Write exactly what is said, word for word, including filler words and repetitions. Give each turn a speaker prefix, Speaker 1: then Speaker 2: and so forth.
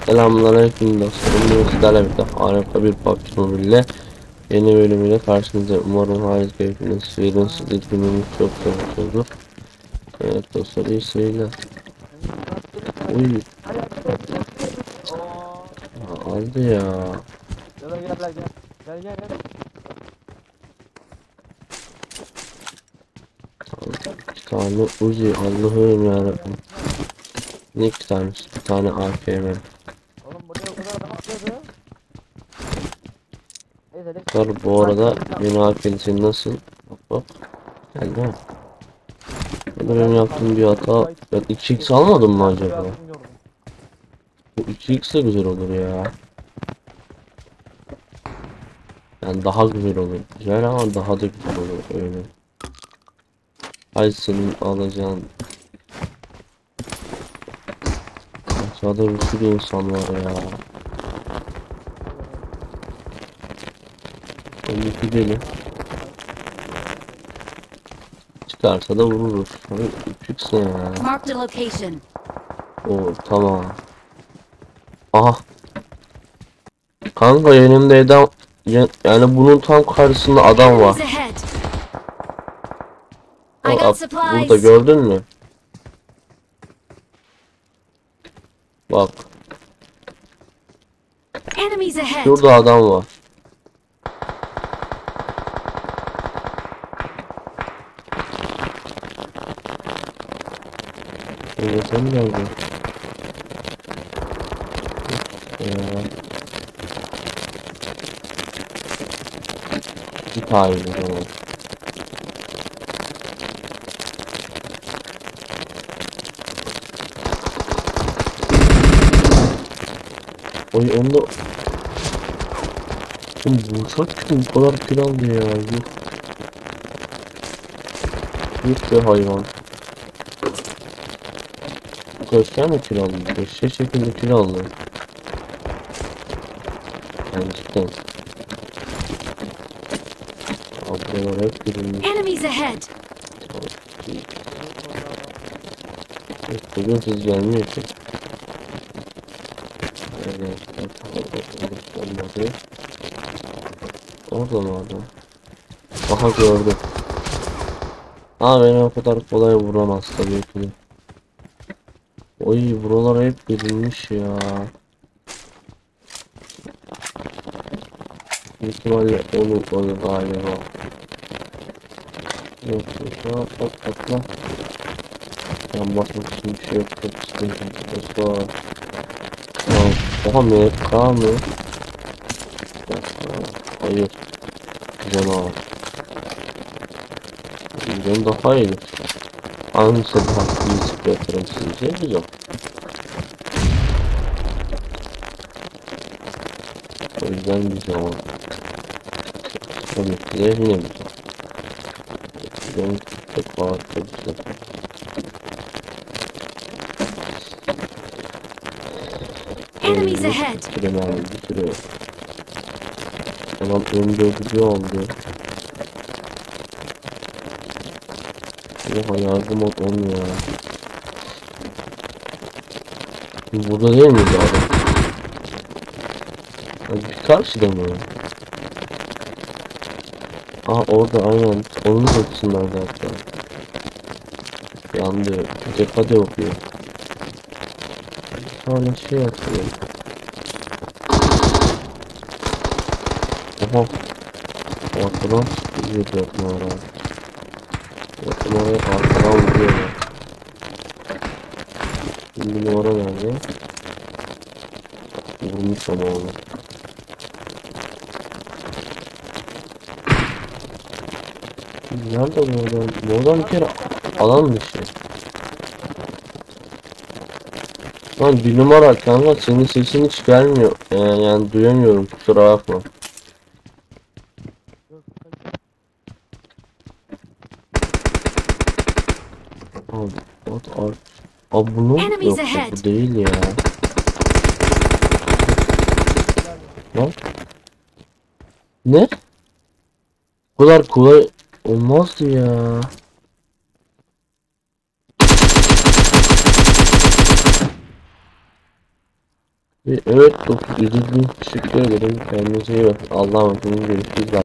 Speaker 1: Selamünaleyküm dostlarım. Bugün sizlerle birlikte harika bir Pubg Mobi'yle yeni bölümüyle karşınızdayım. Umarım harika keyfiniz verin. Siz de günümüz çok sevmişizdir. Evet dostlar, iyi seyirler. Uy. Aa, aldı ya.
Speaker 2: Gel gel gel gel gel gel.
Speaker 1: İki tane Uzi, Allah'ım yarabbim. Ne iki tanesi? Bir tane A K M.
Speaker 2: Oğlum buraya o kadar adam atladı. Neyse,
Speaker 1: Dostlar bu arada yeni A K'nin nasıl? Bak bak. Geldi mi? Benim yaptığım bir hata. Ben iki x almadım mı acaba? Bu iki x de güzel olur ya. Yani daha güzel olur. Güzel ama daha da güzel olur öyle. Ay senin alacağın. Aşağıda bir sürü insan var ya. Öyle gidelim. Çıkarsa da vururuz. Hani üç x ne ya?
Speaker 3: Marked a location.
Speaker 1: Oo tamam. Aha. Kanka önümde adam, yani bunun tam karşısında adam var. O, burada gördün mü? Bak. Şurada adam var. Evet, sen nerede? Ya. Bir tane o. Oy onda. Oğlum bu çok bu kadar kill aldı ya. Yok. Yok be hayvan. Bu kaçken mi kill aldı? Beşe şekilde kill aldı. Yani cidden. Ablalar hep girilmiş.
Speaker 3: Enemies ahead.
Speaker 1: Bugün siz gelmiyor ki. Orada mı adam? Aha gördüm. Ha beni o kadar kolay vuramaz tabii ki. Oy buralar hep girilmiş ya. Büyük ihtimalle olur olur galiba. Yok yok yok atla. Ben basmak için bir şey yok. Çok istedim. Başka. Oha M K mı? Hayır. Canavar. Bizden daha iyi. Hangisi daha iyi sıkıntırım sizce? Güzel. O yüzden güzel ama. Tabii ki de yine güzel. Ben çok harika güzel.
Speaker 3: Enemies ahead.
Speaker 1: Bitiriyor abi, bitiriyor. Tamam, önde ödülü aldı. Oha yardım ol onu ya. Burada değil miydi adam? Bir karşıda mı? Aha orada aynen. Onun kapısınlar zaten. Yandı. Cephade okuyor. Sonra şey yapıyor. Oha. Arkadan çıkıyor dört numara. dört numarayı arkadan vuruyorlar. Bir numara nerede? Vurmuş ama onu. Nerede bu oradan? Oradan bir kere alan dışı. Lan bir numara kanka, senin sesin hiç gelmiyor. Yani, yani duyamıyorum, kusura bakma. Abi, at art. Abi bunu yok, bu değil ya. Lan? Ne? Bu kadar kolay olmazdı ya. Ve evet dostum izlediğiniz için teşekkür ederim. Kendinize iyi bakın. Allah'a emanet olun. Görüşürüz.